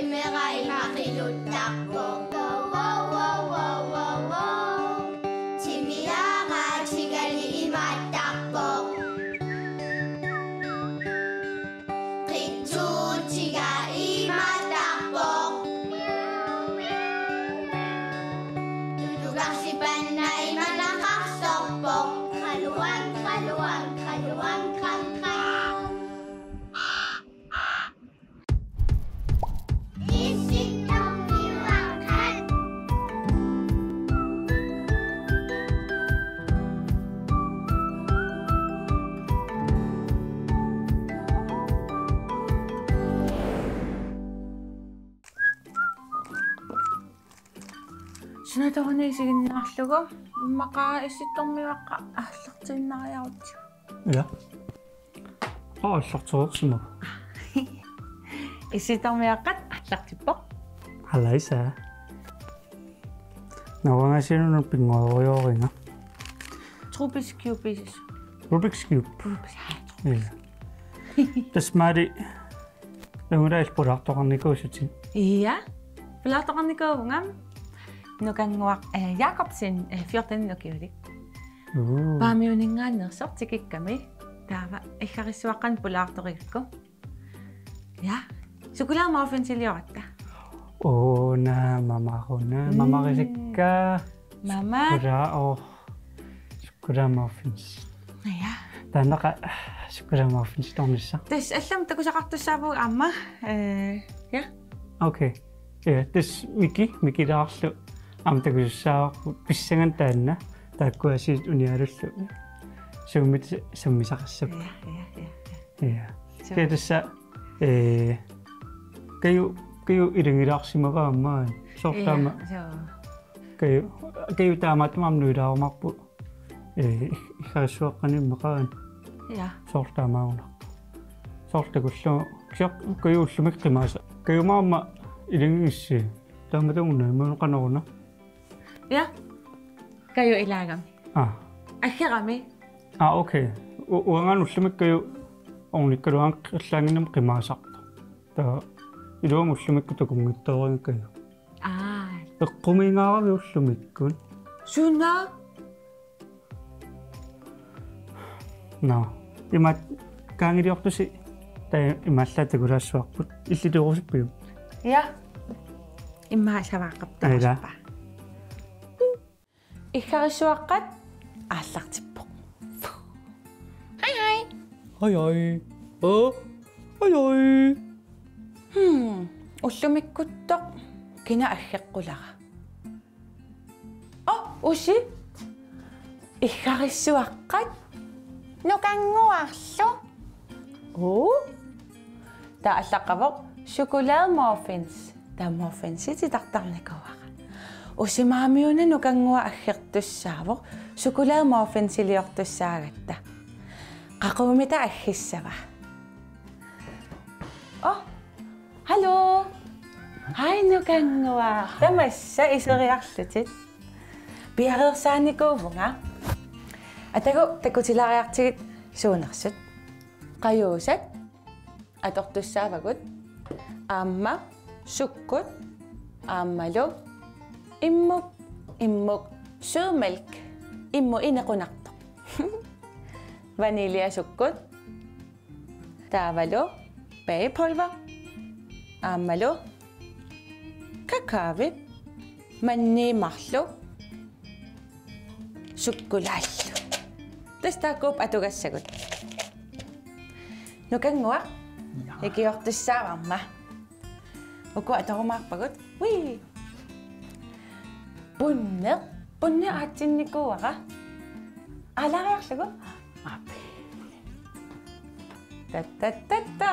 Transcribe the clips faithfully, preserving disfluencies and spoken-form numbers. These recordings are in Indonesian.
Imerai makilutako. Wow, wow, wow, wow, wow, wow. Chimiyaga chigali imatako. Kitsu chiga imatako. Dudugasipan na imanakaksopok. Kaluwag, kaluwag, kaluwag, kang, kang. Sinatohani isiginnaarlugu immaqa issittormiwaqqa ааллартииннариарут. Ja. Ааллартуерсиму. Issittormiwaqqat ааллартиппоq. Halleisa. Nawangasinuну pingooriorинга. Rubik's Cube. Rubik's Cube. Ja. Tasmari Lungrail pulaqtoqarnikuusutin. Ja. Pulaqtoqarnikuungam nukanguaq Jakobsen fjorten nukiulik. Uh. Paamiuningaannersoq tikikkami taava iggarissuaqqan pulaartoriikku. Ja. Sukulaarmuffins-iliorata. Oh, na mamaruna, mamarisikka. Mama. Sukula oh. Sukulaarmuffins. Ja. Tannaqa sukulaarmuffins tornissa. Tes allam takusaqartussaavuga amma. Eh, ja. Okay. Ja, tes Miki, Miki daarlu am takussaaqu pissangan taanna taakkuasiit unialullu. Summit summisaqassuk. Ja, ja, ja. Ja. Ketassa eh kayu kayu iringilaarsimagaammaa sortaama. Kayu kayu taamaatmaam nuilaarumarpu eh ikkarissuaqqani maqaan. Ja. Sortaamauna. Sortakullu kiaq kayu ullumik qimaasa. Kayumaama iringissi taamatungna imunuqanoruna. Ja. Kayu ilaagam. Ah. Aggerami. Ah, okay. Uangan ullumik kayu ornikkaluan allaanginam qimaasarta. Ta iluam ullumikku takunngittorin kayu. Ah. Eqqumiingaaravi ullumikkun. Sunna. No. Imat kaangiliortusi ta imallaatakulaassuarput illituurusippiu. Ja. Imma savaaqaptarpa. Iggarissuaqqat ааллартиппоq. Hej hej. Hej hej. Åh. Hej hej. Hmm. Ullumikuttoq kina aggeqqulara. Oh, usi. Iggarissuaqqat nukanguarlu. Oh. Ta allaqavoq chokolademuffins. Ta muffins ititartarnikuara. Usimaamiuna nukangua aggertussaavoq chokolademuffins iliortussaagatta. Qaquumita aggissava. Oh. Hallo. Hai nukangua. Tamassa iseriarlutit. Piareersaanikuuvunga. Atagu takutilariartigit suunersut. Qajuusat atortussaavagut aamma sukkut aammalu immuk immuk suumilk immu inequnartoq. Vanillisukkut taavalu bagepulver aammalu kakaavit manniimarlu sukkulaallu tastaakuup atugassagut nukangua ikiortussaavarma uku atorumaarpagut ui punneq punne aatsinnikuara alariarlugu api tatatata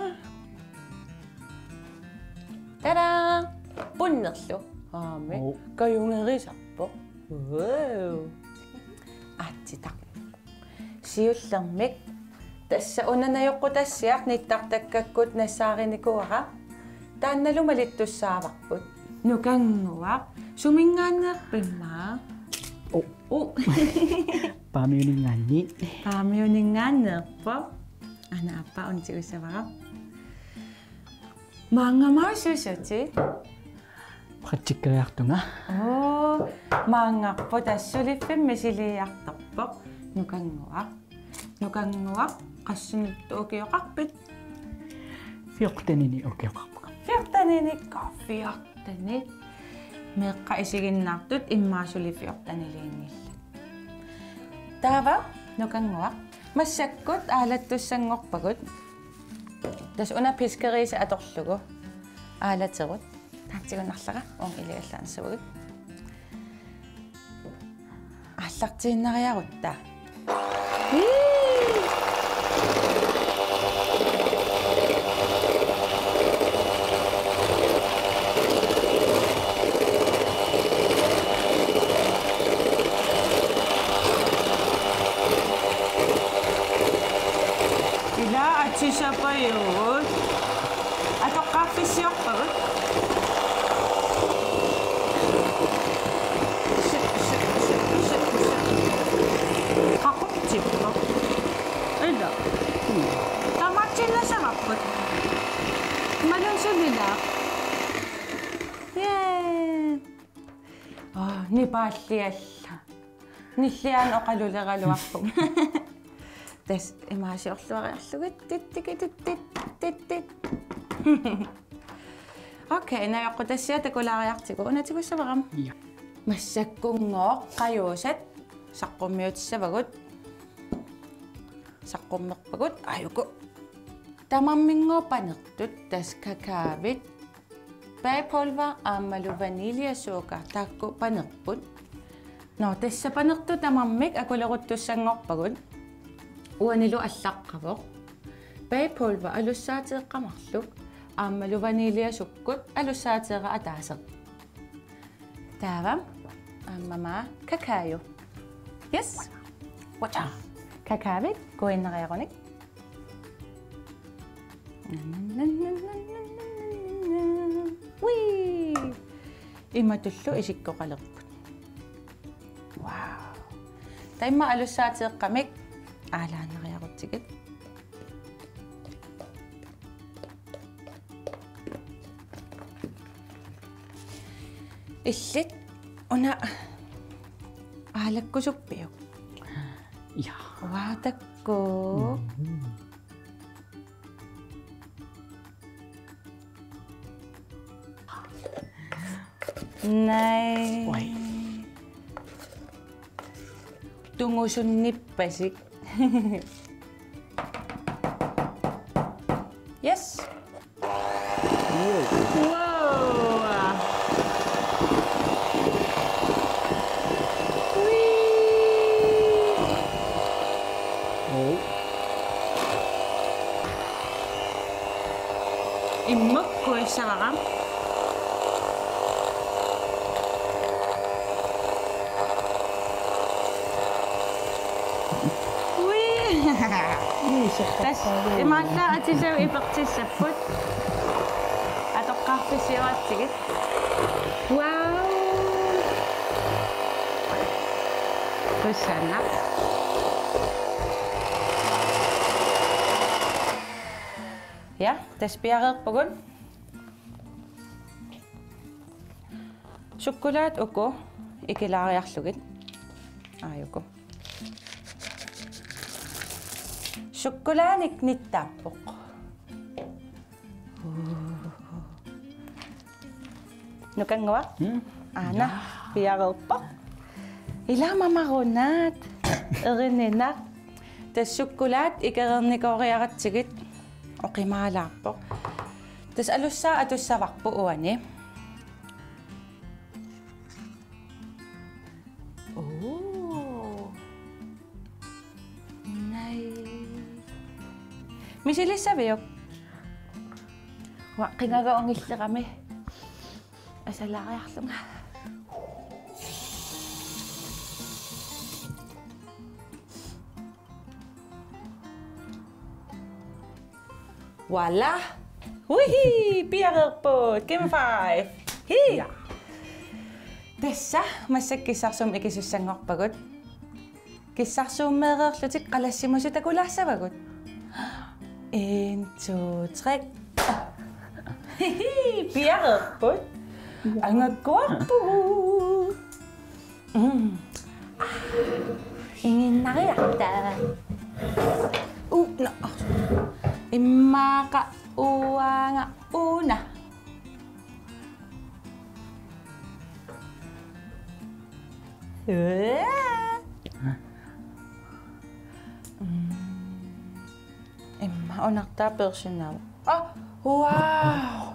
tada punnerlu aami kajungerisarpo wow aatsitaq siullermik tassa unanajoqqutassiaq nittartakkakkut nassaarinikuara taannalu malittussaavarput nukanguaq sumingaanneerpimmaa oh oh paamiuningaanni paamiuningaanneerpo ana appa untigussavara Maangamau suusuti. Pratikkajartunga. Oo, maangarpo tassuliffim misiliartarpoq nukanguaq. Nukanguaq qassunuttu ukioqarpit. Fiortanini ukioqarpaq. Fiortanini kaffiortani. Meqqa isiginnaartut immaasuli fiortaniliinnill. Taava nukanguaq massakkut aalattussangorpagut. Tas una piskeriisa atorlugu. Aalaterut. Taatigunarlaqa on iliallaansugut. Аллартииннариарутта. Ila atishapayut. Atoqqaaffisiorparut. Qaquptikko. Ila. Tamatsinasarapput. Malunsulila. Yee. Ah, nipaallialla. Nilliaan oqaluleraluarpum. Tas imaasiorluariarlugut tittikitittit. Okay, nayaqqutassiat akulaariartigu unatigussavaram. Ja. Massakkunngooq qajuusat saqqummiutissavagut. Saqqummerpagut ajuku. Tamamminngoopanertut tas kakaavit. Bagepulver aammalu vaniljasuukar taakku panerput. No tassa panertu tamammik akuleruttussangorpagut. Uanilu allaqqavoq. Bagepulver alussaatiiqqamarluk. Aammalu vaniljasukkut alussaatiiqa ataaseq. Taava aammamaa kakaayu. Yes. Wacha. Kakaavit kuinneriarunik. Wii. Imatullu isikkoqalerput. Wow. Taimma alussaatiiqqamik aalaaneriaruttigit. Illit una aalakkusuppiuk. Ja. Waatakku. Nai. Oi. Tungusunnippasik. Yes. Wow. Immukku issavaqa. Tas imaalla atisaw ipertissapput. Atoqqarfisiuatsigit. Wow. Tussanna. Ja, tas piareerpagun. Sukkulaat uku ikilaariarlugit. Aayuku. Sukkulaanik nittaappoq. Nukanguaq? Aana piareerpaq. Ila mamarunaat. Erinninaq. Tas sukkulaat ikerernikooriaratsigit. Oqimaalaarpoq. Tas alussaa atussavarpu uani. Oh. Nai. Misilissaviuk. Waqqingagaongillerami. Asalaariarlunga. Voila! Wihi! Piareerput! Game five! Hi! Tässä massakkissarsuum ikisussangorpagut. Kissarsuummeererlutik qalassimusut akulassavagut. En, to, tre. Piarerput. Angagwapo. Mm. Ingin nakita. Uh, na. Imaka uanga una. Eh. Emma onakta personal. Oh, wow.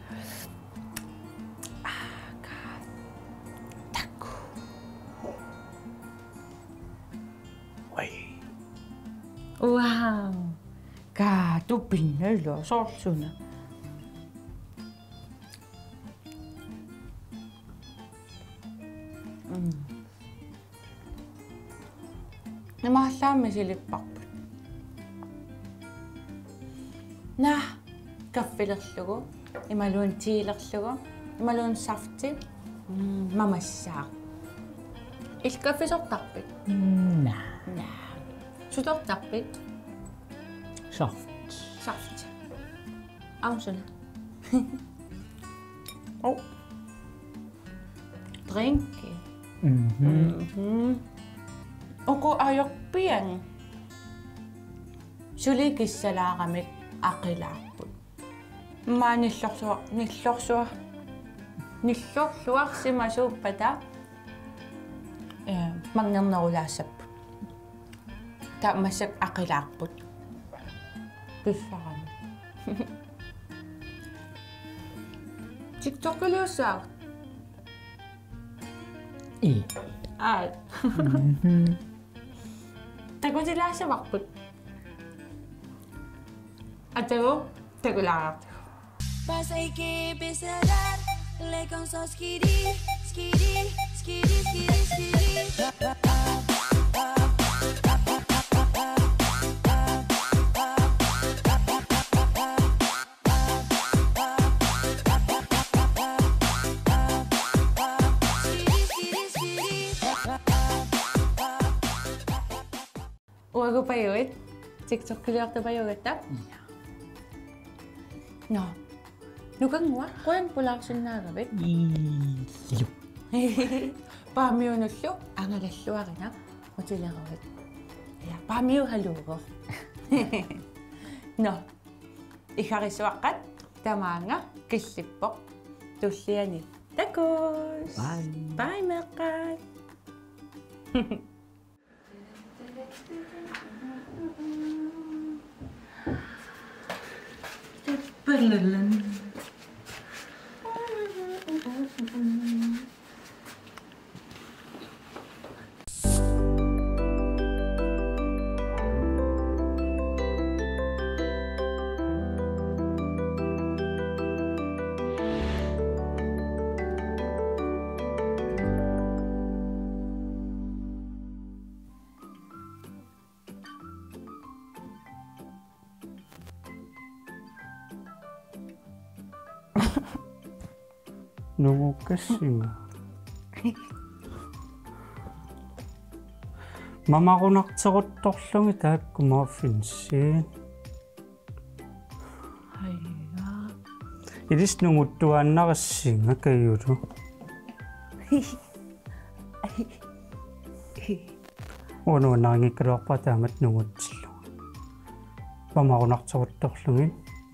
Wow. Ka tu pinner lo sortsuna. Mm. Namahallaamme silipparput. Nah, kaffilerlugu, imaluun tiilerlugu, imaluun safti, mamassaaq. Ilkaffisortarpit. Nah. Nah. Sutortarpit. Soft. Saft. Ausuna. Oh. Drinki. Mhm. Mhm. Oko ayokpian. Sulikissalaaqamik aqilaarput. Maanillorsuaq, nillorsuaq. Nillorluarsimasuuppata. Э, магнернерулаассаппут. Та массак ақилаарпут. Писсарами. TikTok-илиуссаа. И. Аа. Мгм. Такутилаасаварпут. Атаго такулаараа. Pasa y que empieza a dar, le con sos skiri, skiri, skiri, skiri, skiri. Uago payuit. TikTok kiliak ta payuitta. No. Nukang wa kuan pulaksun narabit. Илу. Paamiunullu angalalluarina utileravit. Ja, paamiu haluugo. No. Iharisuaqqat tamaanga killippoq tulliani. Takus. Bye. Bye meqqat. Nungukkassinga. Mamaqunarteruttorlungi taakkumaaffinsiin. Aiga. Ilis nunguttuaannaqassinga kayulu. Unuunnaangikkaluarpa taamat nungutsillu. Mamaqunarteruttorlungin.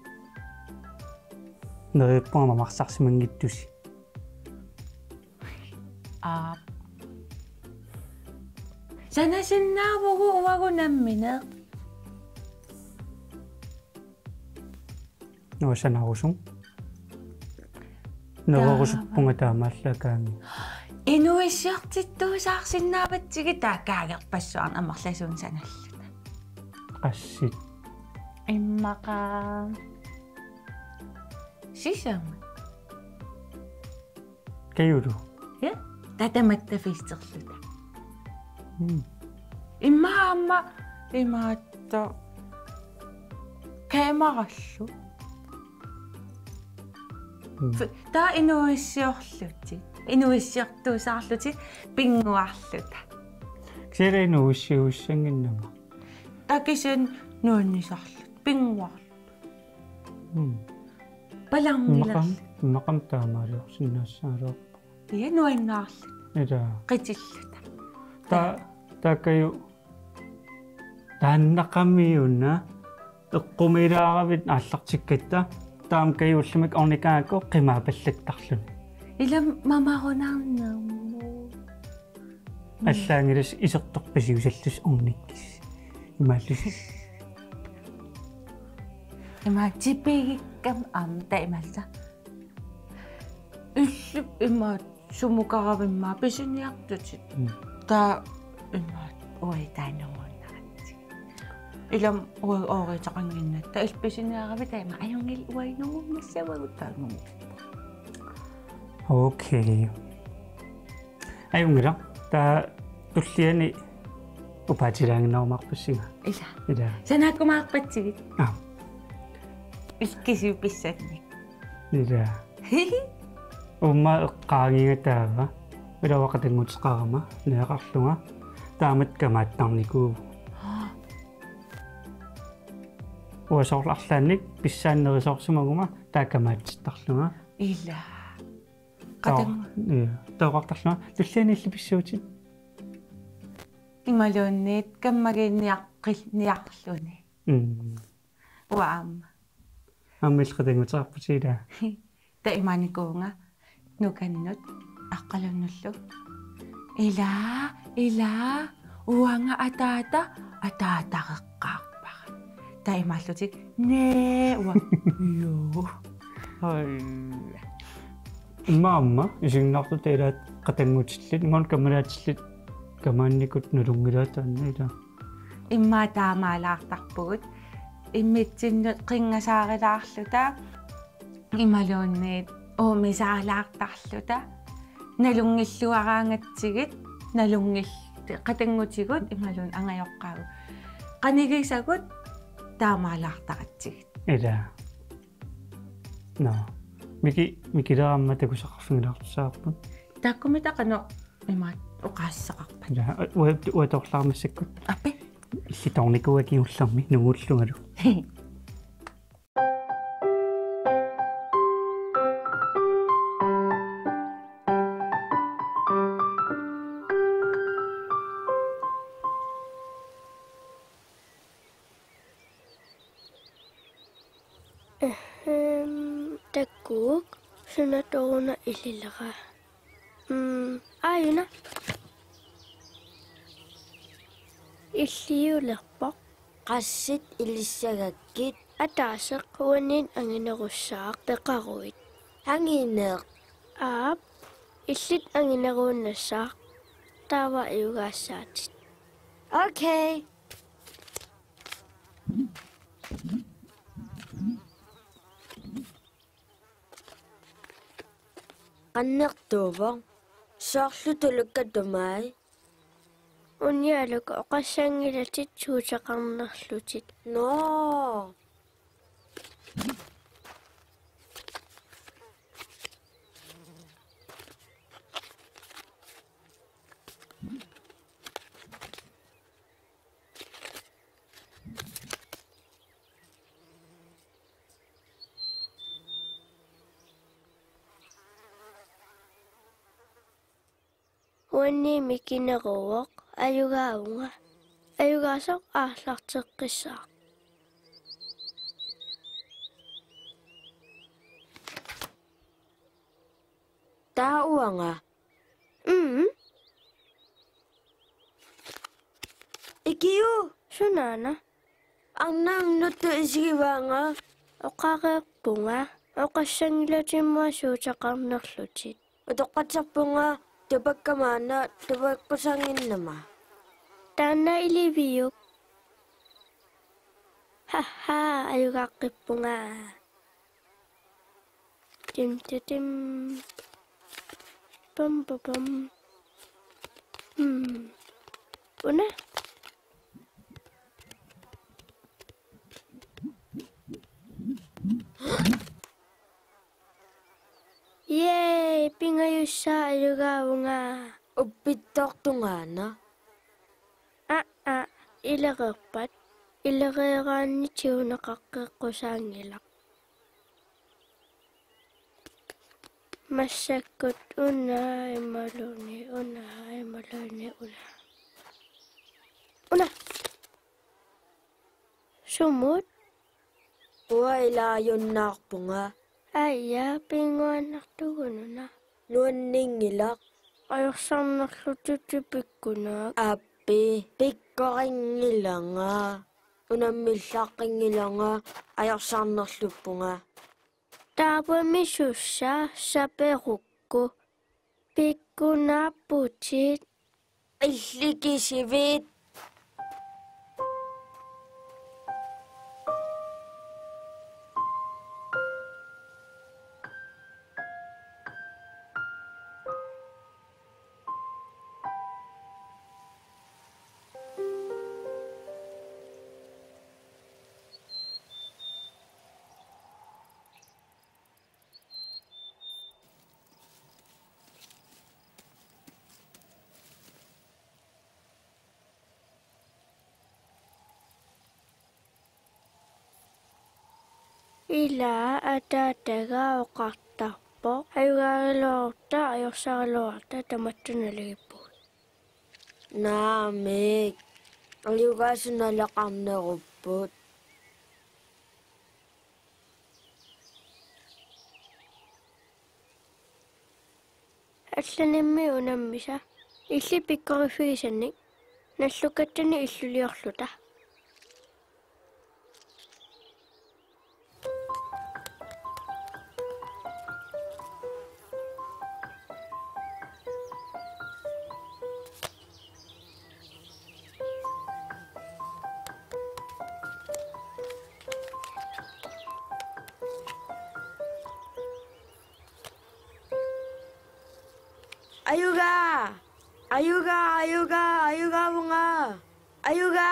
Nerippunga mamarsarsimangittusi. Ah. Sana sinnavugu umagunammina. Nuusanarusung. Nerorusuppunga taamaallakaami. Inuissiartittuusaarsinnaapatsigi taakaagerpassuarn amarlasuun sanalluta. Qassit. Immaqa. Sisama. Kayulu. Ja? Tatamattafiisterluta. Hmm. Imma amma imaatta kamarallu. Ta inuissiorluti. Inuissiartuusaarluti pinguarluta. Ksirinu ussiuussanginnama. Takisun nuunnisarlut pinguarlu. Hmm. палаарнила мақам таамаалиор синнаассаалуар я нуаннаарлу ида qitillута та такаю тааннақамиуна эққумилааравит ааллартиккатта таам каюуллумик орникаако қимаапаллаттарлун илам мамаарунаарнерму аллаангилас исерторпасиусаллус орниккис имааллус има типигиккам аам таималса уллуп има сумукаравиммаа писуниартутит таа има ой таанермууннаратси илам ой ооритақангиннатта илписуниарави таима аюнгил уайнугумнассавагут таангуму окей аюнгила таа туллиани упатилаангиннаумарпассига ила ида санааккумаарпатсигит аа иккисиу писсатник ида умма эққаагигатаава илавақатангутеқарама неақарлунга таамат камааттарникуу уасоорларлаанник писсааннерисоорсумагума таакамааттарлунга ила qatang э таоқартарлунга туллианилли писсуутит ималуунниит каммагиинниаққил ниарлуни м уаам аммилқатангутеқарпутила таимааникуунга нуканнут аққалуннуллу илаа илаа уанга атаата атаатақеққарпара таимааллутик не уа ёо хай имаамма исигнарту таилаат қатангутиллит ингон каманаатиллит камаанникут нулунгилаатаанниила имма таамаалаартарпугут иммитсиннут қингасаарилаарлута ималуунниит оомисаалаартарлута налунгиллуараангатсигит налунгил қатангутигут ималуун ангайоққаагу қанигисагут таамаалаартаратсигит ида но мики микиларамма такусақарфингилаартусаарпут таккумитақано имаат оқаассақарпа ида уа уаторлаармассаккут аппи иллиторникуакиулларми нугууллунгалу таккук сунаторуна илилера м аюна иллиулерпоq qassит илиссагаккит атаасеq уанин ангинеруссаақ пеқаруит ангинеқ аап иллит ангинерууннассаақ таава иугаассаатит окей qannertuuvo soorlutulukkatumai униалук оқассаангилатит суутеқарнерлутит но уанни микинеруоқ аюгаавунга аюгаасоқ аарлартеққиссаа таауанга м икиу сунана арнаангнутту исигиваанга оқареерпунга оқассангилатимма суутеқарнерлутит утоққатсарпунга тупаккамаана тупаккусангиннама таанна иливиук ха-ха аюгааққиппунга тим тим пам пам м уна 예, 빙하유사 аюгаавунга уппиттоортунгаана а а илерерпат илереераанни тиунеқаққеққусаангила Massakut una imaluni una imaluni una. Una. Sumut. Wala yun nakpunga. Aya pinguan naktugununa. Nuan ningilak. Ayok sang naklututipik ko na. Api, pikkaking nila nga. Unamisaking nila nga. Ayok sang naklupunga. Tapos mi susya sa peruk ko. Pikko na putit. Ay, liki sivit. Ila ada tega o kartapo. Ayuga lorta ayok sa lorta tamatu na lipot. Namik. Aliuga sinalakam na rupot. Atlanimi unamisa. Illi pikkorifigisannik. Nallukattani illuliorluta. Ayuga! Ayuga! Ayuga! Ayuga mga! Ayuga!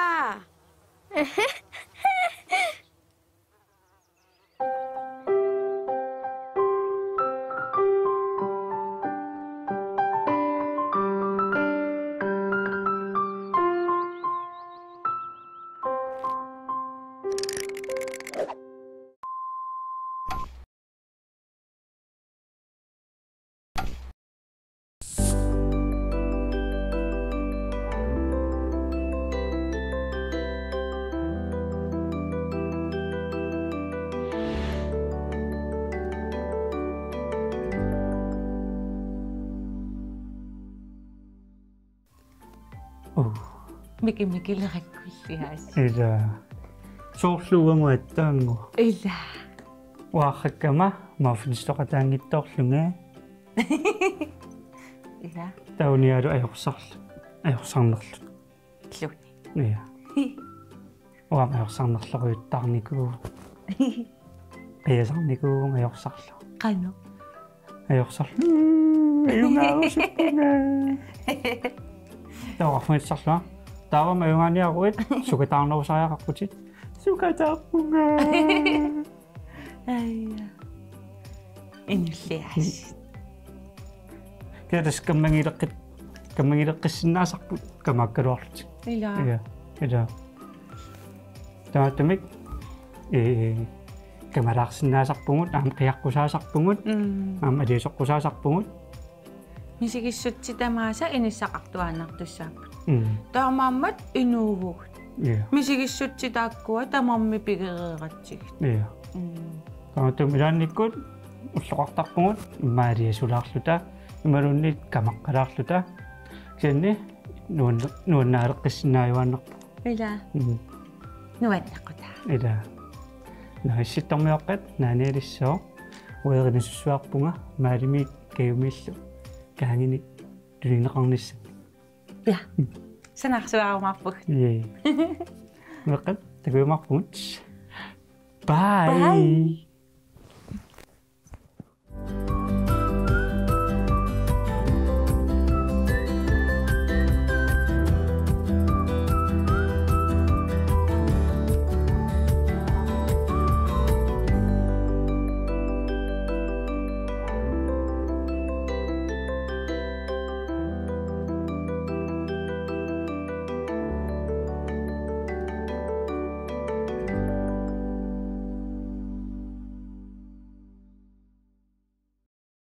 Oh, Mikimikil rakkullias. ila. Soorluanguattaangu. Ila. Waaqqakkama maafnistoqataangittoorlunga. Ila. Taunialu ajorsaarlu. Ajorsaarnerlu. Luni. Ja. Oam ajorsaarnerluruuttarniku. Ajasarniku ajorsaarlu. Qanu. Ajorsaarlu. Ajungaarusuppunga. Tawarfnitsarlua. Taawam ajungaaniaruit sukataarnerusariaqarputit. Sukataarpunga. Aya. Inullias. Kiatas kammangileqqit kammangileqqissinnaasarpu kamakkaluarlut. Ila. Ja. Ja. Taatamik э камалаарсинаасарпугут аама қиаққусаасарпугут Mm. аама алиусоққусаасарпугут Misikissutsi tamaasa inissaqartuaanartussaaput. м Taamaammat inuuvugut. я Misikissutsi taakkua tamammi pigereeratsigit. я Mm. таатум илаанниккут уллоқартарпугут имаалиасулаарлута ималунни камаққалаарлута кианни нуун нууннаалеққиссинааюааннарпу Ila. м Nuannaqquta. ида наисситтормиоққат нааниалиссоо уеринисуссуарпунга маалими каюмиллу каангини тулинеқарнисса Ja. Sanarsuarumарпуг. е меққат такуимарпунт бай Bye.